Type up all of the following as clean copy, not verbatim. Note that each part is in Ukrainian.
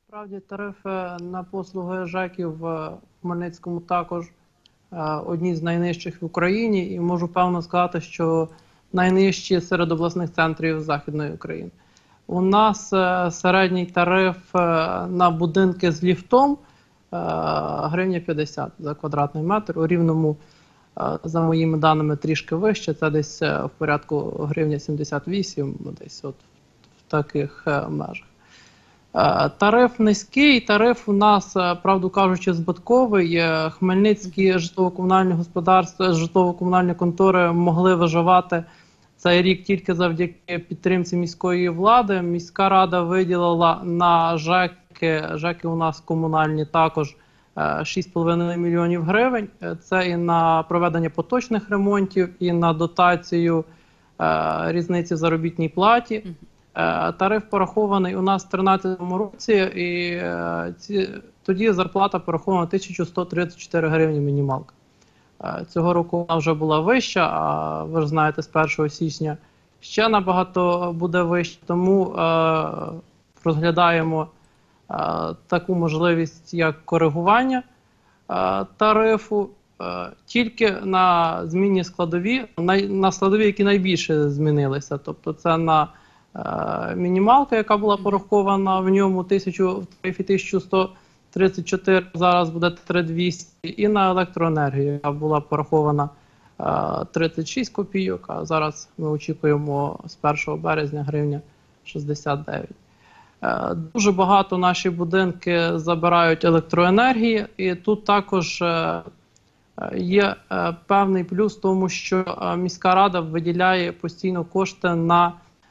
Насправді тарифи на послуги ЖЕКів в Хмельницькому також одні з найнижчих в Україні, і можу певно сказати, що найнижчі серед обласних центрів Західної України. У нас середній тариф на будинки з ліфтом гривня 50 за квадратний метр. У Рівному, за моїми даними, трішки вище, це десь в порядку гривня 78, десь от в таких межах. Тариф низький, тариф у нас, правду кажучи, збитковий. Хмельницькі житлово-комунальні господарства, житлово-комунальні контори могли виживати цей рік тільки завдяки підтримці міської влади. Міська рада виділила на ЖЕКи у нас комунальні також 6,5 мільйонів гривень. Це і на проведення поточних ремонтів, і на дотацію різниці в заробітній платі. Тариф порахований у нас в 2013 році, і тоді зарплата порахована 1134 гривні мінімалка. Цього року вона вже була вища, а ви ж знаєте, з 1 січня ще набагато буде вища, тому розглядаємо таку можливість, як коригування тарифу, тільки на змінні складові, на складові, які найбільше змінилися, тобто це на мінімалка, яка була порахована в ньому в тарифі 1134, зараз буде 3200, і на електроенергію, яка була порахована 36 копійок, а зараз ми очікуємо з 1 березня гривня 69. Дуже багато наші будинки забирають електроенергії, і тут також є певний плюс в тому, що міська рада виділяє постійно кошти на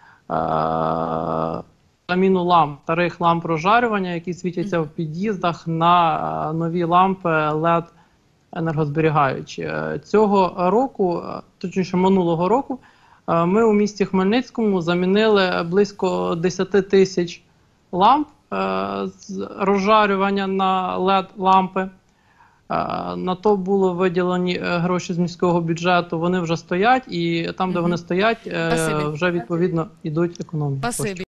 заміну ламп, старих ламп розжарювання, які світяться в під'їздах, на нові лампи LED енергозберігаючі. Цього року, точніше минулого року, ми у місті Хмельницькому замінили близько 10 тисяч ламп з розжарювання на LED-лампи. На то було виділені гроші з міського бюджету, вони вже стоять, і там, де вони стоять, вже відповідно йдуть економії.